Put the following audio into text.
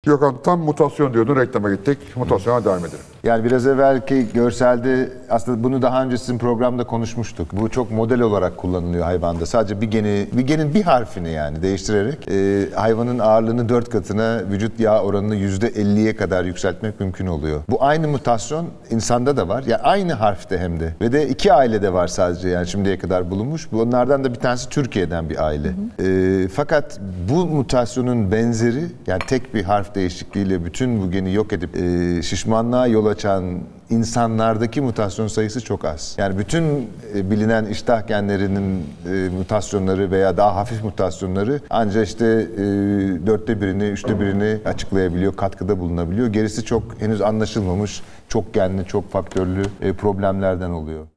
Gökhan tam mutasyon diyordun, reklama gittik. Mutasyona devam edelim. Yani biraz evvelki görselde aslında bunu daha önce sizin programda konuşmuştuk. Bu çok model olarak kullanılıyor hayvanda. Sadece bir genin bir harfini yani değiştirerek hayvanın ağırlığını 4 katına, vücut yağ oranını %50'ye kadar yükseltmek mümkün oluyor. Bu aynı mutasyon insanda da var. Yani aynı harfte hem de. Ve de 2 ailede var sadece yani şimdiye kadar bulunmuş. Bunlardan da bir tanesi Türkiye'den bir aile. Fakat bu mutasyonun benzeri yani tek bir harf değişikliğiyle bütün bu geni yok edip şişmanlığa yol açan insanlardaki mutasyon sayısı çok az. Yani bütün bilinen iştah genlerinin mutasyonları veya daha hafif mutasyonları ancak işte 4'te birini, 3'te birini açıklayabiliyor, katkıda bulunabiliyor. Gerisi çok henüz anlaşılmamış, çok genli, çok faktörlü problemlerden oluyor.